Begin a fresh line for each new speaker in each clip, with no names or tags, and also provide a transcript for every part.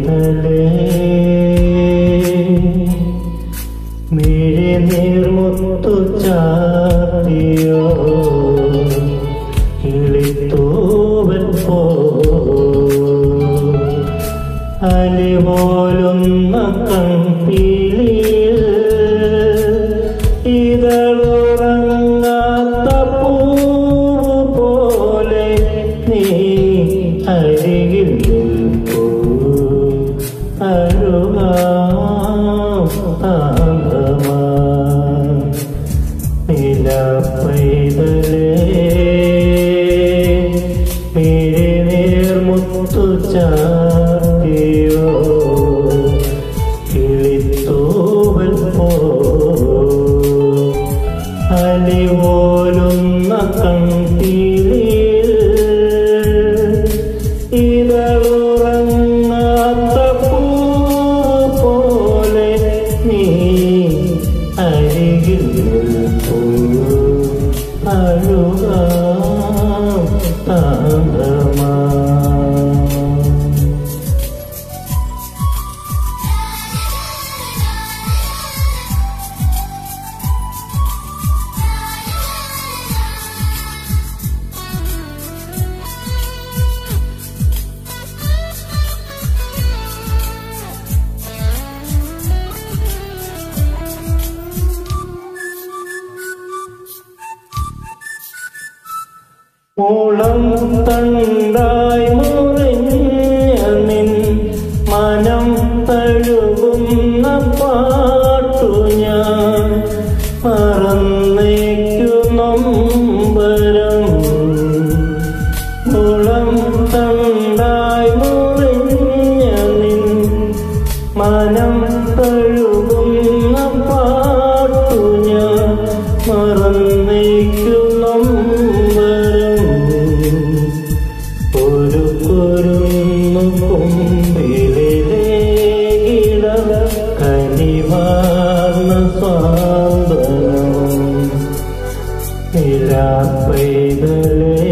मेरे നീർമുത്തു ചാർത്തിയോ കിളിത്തൂവൽ പോ അലിപോലുന്ന കൺപീലിയിൽ ഇതളുറങ്ങാത്ത പൂവ് പോലെ നീ അരികിൽ നിൽക്കൂ നിലപൈതലേ മേരെ നീർമുത്തു ചാർത്തിയോ കിളിത്തൂവൽ പോ അലിപോലുന്ന കൺപീലിയിൽ ഇതളുറങ്ങാത്ത പൂവ് പോലെ നീ അരികിൽ നിൽക്കൂ അഴുകാം താന്തമാ മുളം തണ്ടായി മുറിഞ്ഞ നിൻ മനം തഴുകുന്ന പാട്ടു ഞാൻ മറന്നേക്കു നൊമ്പരം മുളം തണ്ടായി മുറിഞ്ഞ നിൻ മനം തഴുകുന്ന പാട്ടു ഞാൻ മറന്നേക്കു ഒരുന്നു കുമ്പിളിലേകിട കനിവാർന്ന സ്വാന്തനം നിലപൈതലേ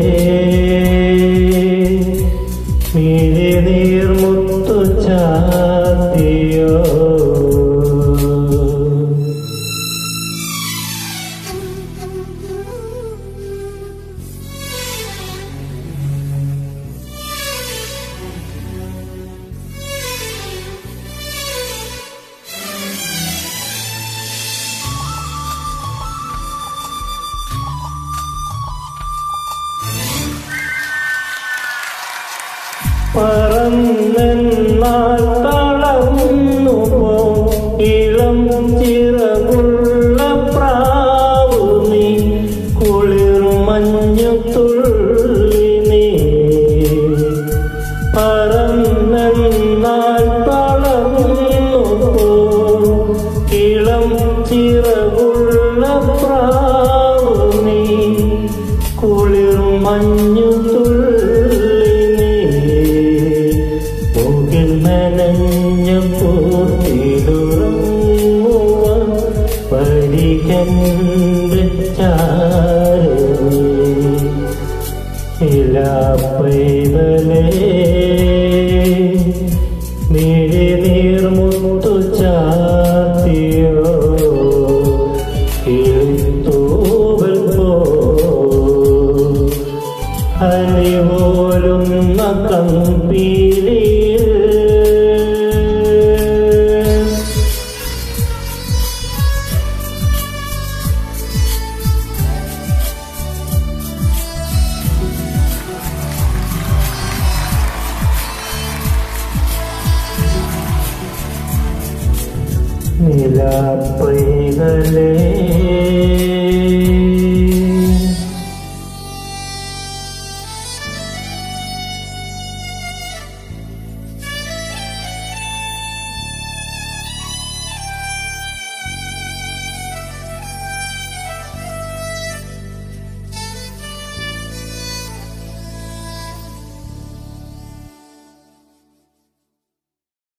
മേരെ നീർമുത്തു ചാർത്തിയോ പറന്നെന്നാൽ തളർന്നു പോ ഇളം ചിറകുള്ള പ്രാവു നീ കുളിർ മഞ്ഞു തുള്ളി നീ പറന്നെന്നാൽ തളർന്നു പോ ഇളം ചിറകുള്ള പ്രാവു നീ കുളിർ മഞ്ഞു നനഞ്ഞ പൂത്തിലുറങ്ങുവാൻ പരികന്റെ ചാരേ നിലപൈതലേ മേരെ നീർമുത്തു ചാർത്തിയോ കിളിത്തൂവൽ പോ അലിപോലുന്ന കൺപീലിയിൽ നിലപൈതലേ